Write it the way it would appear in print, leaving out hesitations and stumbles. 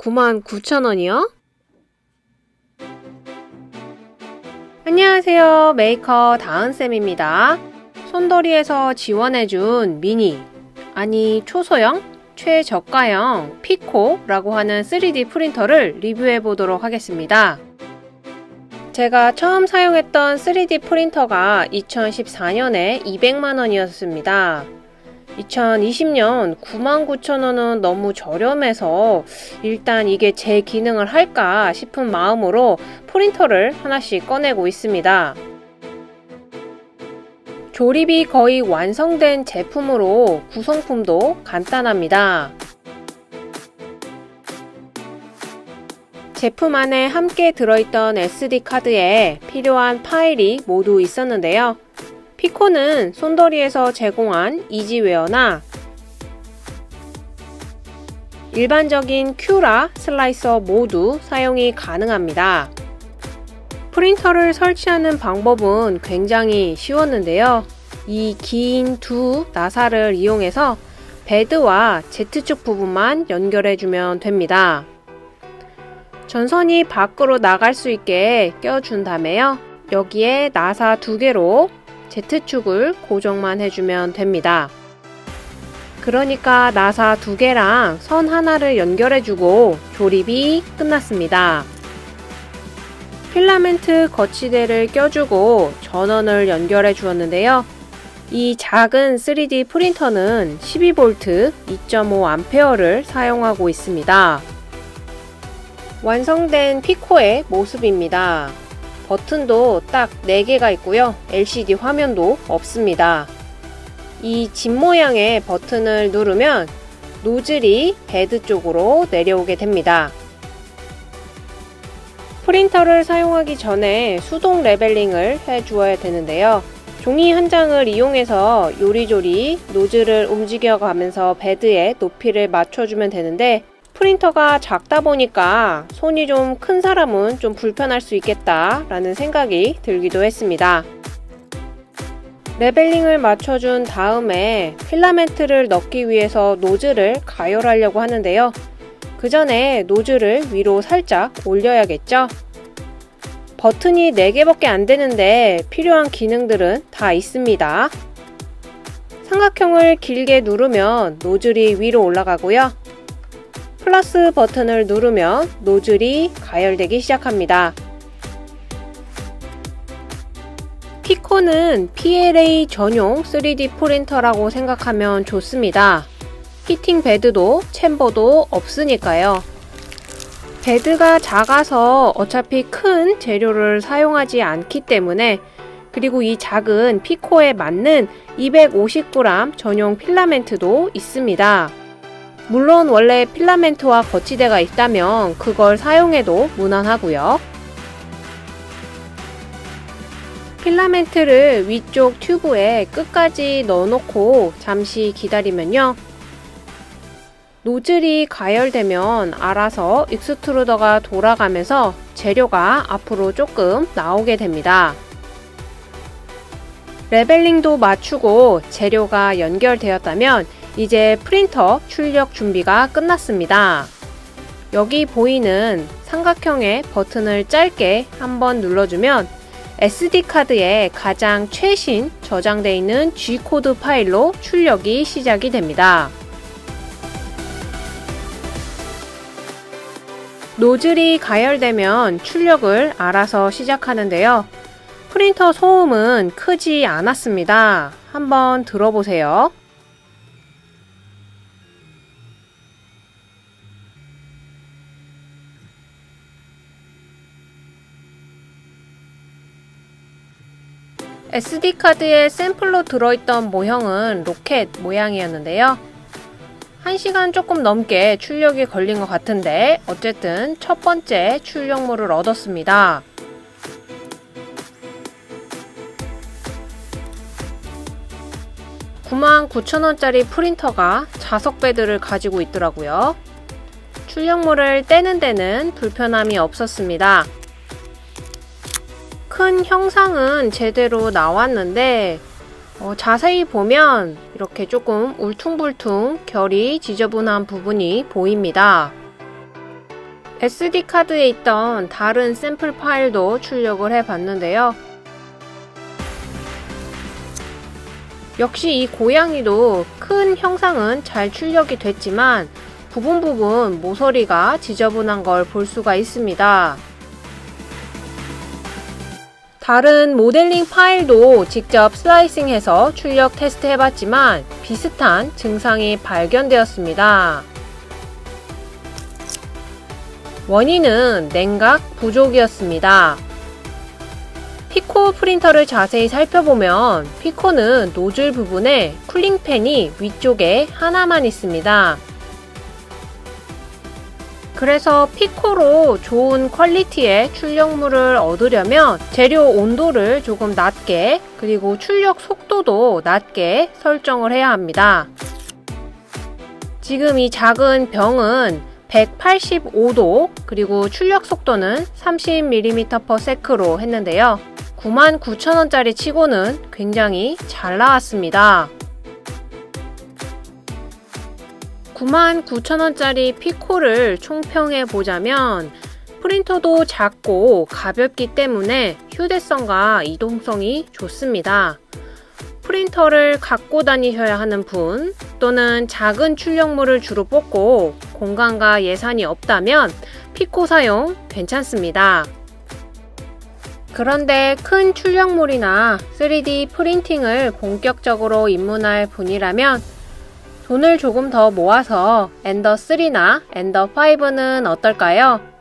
99,000원이요? 안녕하세요. 메이커 다은쌤입니다. 손더리에서 지원해준 미니, 아니 초소형, 최저가형 피코라고 하는 3D 프린터를 리뷰해 보도록 하겠습니다. 제가 처음 사용했던 3D 프린터가 2014년에 200만원이었습니다. 2020년 99,000원은 너무 저렴해서 일단 이게 제 기능을 할까 싶은 마음으로 프린터를 하나씩 꺼내고 있습니다. 조립이 거의 완성된 제품으로 구성품도 간단합니다. 제품 안에 함께 들어있던 SD카드에 필요한 파일이 모두 있었는데요. 피코는 손더리에서 제공한 이지웨어나 일반적인 큐라 슬라이서 모두 사용이 가능합니다. 프린터를 설치하는 방법은 굉장히 쉬웠는데요. 이 긴 두 나사를 이용해서 베드와 Z축 부분만 연결해주면 됩니다. 전선이 밖으로 나갈 수 있게 껴준 다음에요. 여기에 나사 2개로 Z축을 고정만 해주면 됩니다. 그러니까 나사 2개랑 선 하나를 연결해주고 조립이 끝났습니다. 필라멘트 거치대를 껴주고 전원을 연결해 주었는데요. 이 작은 3D 프린터는 12V 2.5A를 사용하고 있습니다. 완성된 피코의 모습입니다. 버튼도 딱 4개가 있고요. LCD 화면도 없습니다. 이 집 모양의 버튼을 누르면 노즐이 베드 쪽으로 내려오게 됩니다. 프린터를 사용하기 전에 수동 레벨링을 해주어야 되는데요. 종이 한 장을 이용해서 요리조리 노즐을 움직여가면서 베드의 높이를 맞춰주면 되는데 프린터가 작다 보니까 손이 좀 큰 사람은 좀 불편할 수 있겠다 라는 생각이 들기도 했습니다. 레벨링을 맞춰준 다음에 필라멘트를 넣기 위해서 노즐을 가열하려고 하는데요. 그 전에 노즐을 위로 살짝 올려야겠죠? 버튼이 4개밖에 안 되는데 필요한 기능들은 다 있습니다. 삼각형을 길게 누르면 노즐이 위로 올라가고요. 플러스 버튼을 누르면 노즐이 가열되기 시작합니다. 피코는 PLA 전용 3D 프린터라고 생각하면 좋습니다. 히팅 베드도 챔버도 없으니까요. 베드가 작아서 어차피 큰 재료를 사용하지 않기 때문에, 그리고 이 작은 피코에 맞는 250g 전용 필라멘트도 있습니다. 물론 원래 필라멘트와 거치대가 있다면 그걸 사용해도 무난하고요. 필라멘트를 위쪽 튜브에 끝까지 넣어놓고 잠시 기다리면요. 노즐이 가열되면 알아서 익스트루더가 돌아가면서 재료가 앞으로 조금 나오게 됩니다. 레벨링도 맞추고 재료가 연결되었다면 이제 프린터 출력 준비가 끝났습니다. 여기 보이는 삼각형의 버튼을 짧게 한번 눌러주면 SD카드에 가장 최신 저장되어 있는 G코드 파일로 출력이 시작이 됩니다. 노즐이 가열되면 출력을 알아서 시작하는데요. 프린터 소음은 크지 않았습니다. 한번 들어보세요. SD카드에 샘플로 들어있던 모형은 로켓 모양이었는데요. 1시간 조금 넘게 출력이 걸린 것 같은데 어쨌든 첫 번째 출력물을 얻었습니다. $99,000원짜리 프린터가 자석 베드를 가지고 있더라고요. 출력물을 떼는 데는 불편함이 없었습니다. 큰 형상은 제대로 나왔는데 자세히 보면 이렇게 조금 울퉁불퉁 결이 지저분한 부분이 보입니다. SD카드에 있던 다른 샘플 파일도 출력을 해봤는데요. 역시 이 고양이도 큰 형상은 잘 출력이 됐지만 부분 모서리가 지저분한 걸 볼 수가 있습니다. 다른 모델링 파일도 직접 슬라이싱해서 출력 테스트 해봤지만 비슷한 증상이 발견되었습니다. 원인은 냉각 부족이었습니다. 피코 프린터를 자세히 살펴보면 피코는 노즐 부분에 쿨링팬이 위쪽에 하나만 있습니다. 그래서 피코로 좋은 퀄리티의 출력물을 얻으려면 재료 온도를 조금 낮게, 그리고 출력 속도도 낮게 설정을 해야 합니다. 지금 이 작은 병은 185도, 그리고 출력 속도는 30mm/s로 했는데요. 99,000원짜리 치고는 굉장히 잘 나왔습니다. 99,000원짜리 피코를 총평해 보자면 프린터도 작고 가볍기 때문에 휴대성과 이동성이 좋습니다. 프린터를 갖고 다니셔야 하는 분, 또는 작은 출력물을 주로 뽑고 공간과 예산이 없다면 피코 사용 괜찮습니다. 그런데 큰 출력물이나 3D 프린팅을 본격적으로 입문할 분이라면 돈을 조금 더 모아서 엔더 3나 엔더 5는 어떨까요?